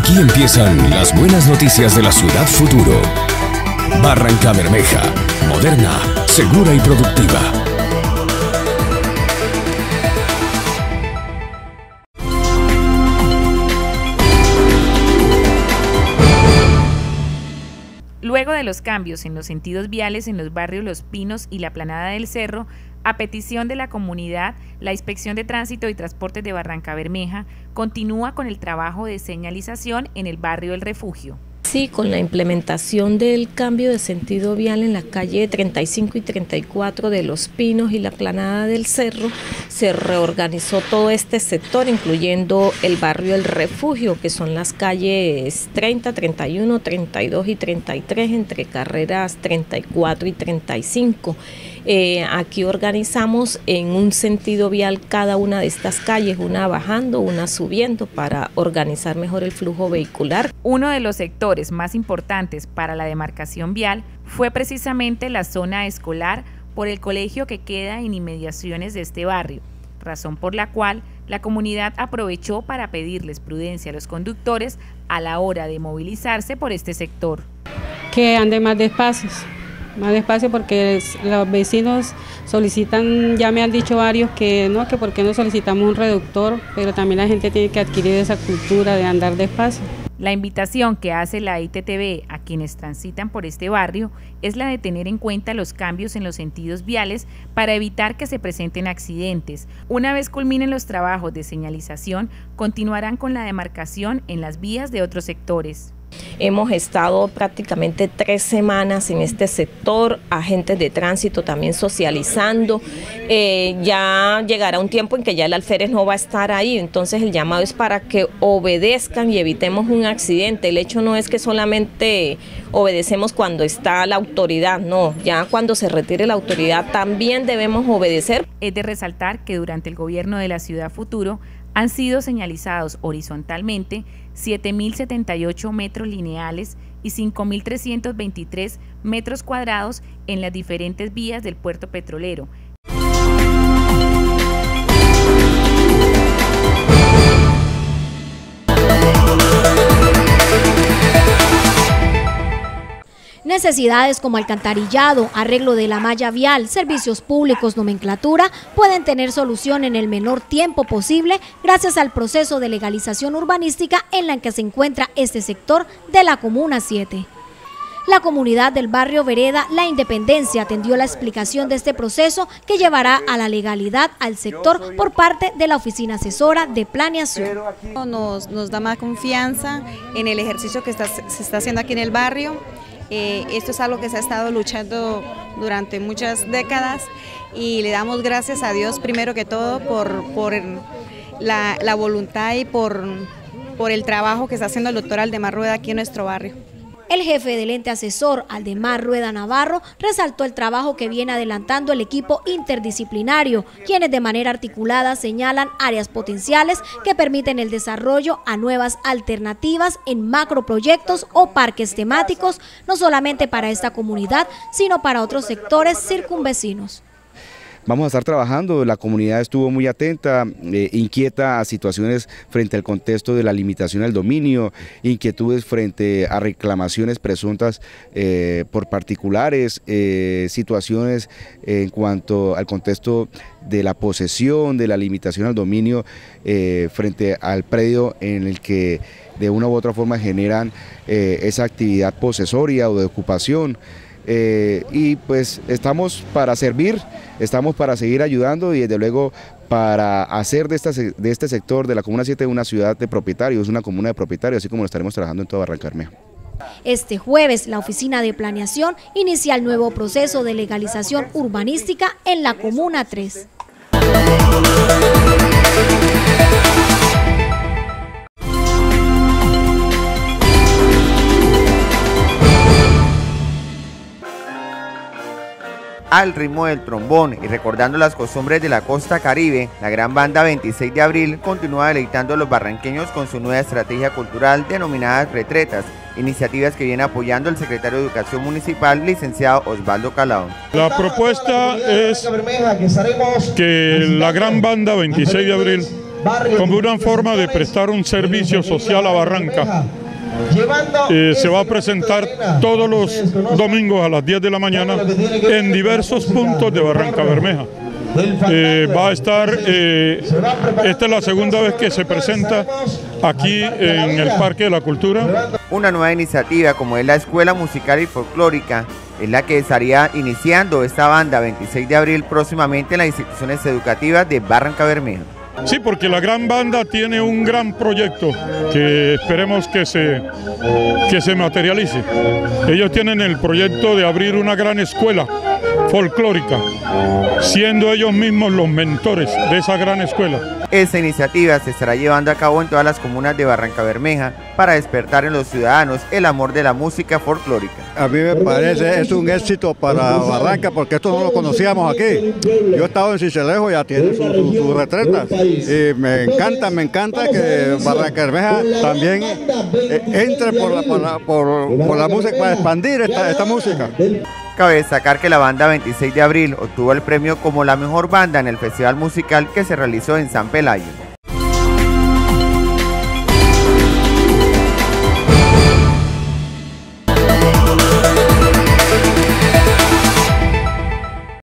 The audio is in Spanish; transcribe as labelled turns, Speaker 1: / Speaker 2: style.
Speaker 1: Aquí empiezan las buenas noticias de la ciudad futuro. Barrancabermeja, moderna, segura y productiva.
Speaker 2: Luego de los cambios en los sentidos viales en los barrios Los Pinos y la Planada del Cerro, a petición de la comunidad, la Inspección de Tránsito y Transportes de Barrancabermeja continúa con el trabajo de señalización en el barrio El Refugio.
Speaker 3: Sí, con la implementación del cambio de sentido vial en la calle 35 y 34 de Los Pinos y la Planada del Cerro, se reorganizó todo este sector, incluyendo el barrio El Refugio, que son las calles 30, 31, 32 y 33, entre carreras 34 y 35. Aquí organizamos en un sentido vial cada una de estas calles, una bajando, una subiendo, para organizar mejor el flujo vehicular.
Speaker 2: Uno de los sectores más importantes para la demarcación vial fue precisamente la zona escolar por el colegio que queda en inmediaciones de este barrio, razón por la cual la comunidad aprovechó para pedirles prudencia a los conductores a la hora de movilizarse por este sector.
Speaker 4: Que ande más despacio porque los vecinos solicitan, ya me han dicho varios que no, que por qué no solicitamos un reductor, pero también la gente tiene que adquirir esa cultura de andar despacio.
Speaker 2: La invitación que hace la ITTV a quienes transitan por este barrio es la de tener en cuenta los cambios en los sentidos viales para evitar que se presenten accidentes. Una vez culminen los trabajos de señalización, continuarán con la demarcación en las vías de otros sectores.
Speaker 3: Hemos estado prácticamente 3 semanas en este sector, agentes de tránsito también socializando. Ya llegará un tiempo en que ya el alférez no va a estar ahí, entonces el llamado es para que obedezcan y evitemos un accidente. El hecho no es que solamente obedecemos cuando está la autoridad, no, ya cuando se retire la autoridad también debemos obedecer.
Speaker 2: Es de resaltar que durante el gobierno de la Ciudad Futuro han sido señalizados horizontalmente 7.078 metros lineales y 5.323 metros cuadrados en las diferentes vías del puerto petrolero.
Speaker 5: Necesidades como alcantarillado, arreglo de la malla vial, servicios públicos, nomenclatura, pueden tener solución en el menor tiempo posible gracias al proceso de legalización urbanística en la que se encuentra este sector de la Comuna 7. La comunidad del barrio Vereda La Independencia atendió la explicación de este proceso que llevará a la legalidad al sector por parte de la Oficina Asesora de Planeación.
Speaker 6: Nos da más confianza en el ejercicio que se está haciendo aquí en el barrio. Esto es algo que se ha estado luchando durante muchas décadas y le damos gracias a Dios primero que todo por la voluntad y por el trabajo que está haciendo el doctor Aldemar Rueda aquí en nuestro barrio.
Speaker 5: El jefe del ente asesor, Aldemar Rueda Navarro, resaltó el trabajo que viene adelantando el equipo interdisciplinario, quienes de manera articulada señalan áreas potenciales que permiten el desarrollo a nuevas alternativas en macroproyectos o parques temáticos, no solamente para esta comunidad, sino para otros sectores circunvecinos.
Speaker 7: Vamos a estar trabajando, la comunidad estuvo muy atenta, inquieta a situaciones frente al contexto de la limitación al dominio, inquietudes frente a reclamaciones presuntas por particulares, situaciones en cuanto al contexto de la posesión, de la limitación al dominio frente al predio en el que de una u otra forma generan esa actividad posesoria o de ocupación. Y pues estamos para servir, estamos para seguir ayudando y desde luego para hacer de este sector de la Comuna 7 una ciudad de propietarios, una comuna de propietarios, así como lo estaremos trabajando en toda Barrancabermeja.
Speaker 5: Este jueves, la Oficina de Planeación inicia el nuevo proceso de legalización urbanística en la Comuna 3.
Speaker 8: Al ritmo del trombón y recordando las costumbres de la costa caribe, la gran banda 26 de abril continúa deleitando a los barranqueños con su nueva estrategia cultural denominada Retretas, iniciativas que viene apoyando el secretario de Educación Municipal, licenciado Osvaldo Calao.
Speaker 9: La propuesta es que la gran banda 26 de abril como una forma de prestar un servicio social a Barranca. Se va a presentar todos los domingos a las 10 de la mañana en diversos puntos de Barranca Bermeja. Va a estar, esta es la segunda vez que se presenta aquí en el Parque de la Cultura.
Speaker 8: Una nueva iniciativa como es la Escuela Musical y Folclórica es la que estaría iniciando esta banda 26 de abril próximamente en las instituciones educativas de Barranca Bermeja.
Speaker 9: Sí, porque la gran banda tiene un gran proyecto que esperemos que se materialice. Ellos tienen el proyecto de abrir una gran escuela folclórica, siendo ellos mismos los mentores de esa gran escuela.
Speaker 8: Esta iniciativa se estará llevando a cabo en todas las comunas de Barranca Bermeja para despertar en los ciudadanos el amor de la música folclórica.
Speaker 10: A mí me parece es un éxito para Barranca porque esto no lo conocíamos aquí. Yo he estado en Sincelejo, ya tiene sus retretas y me encanta que Barranca Bermeja también entre por la música para expandir esta música.
Speaker 8: Cabe destacar que la banda 26 de abril obtuvo el premio como la mejor banda en el festival musical que se realizó en San Pelayo.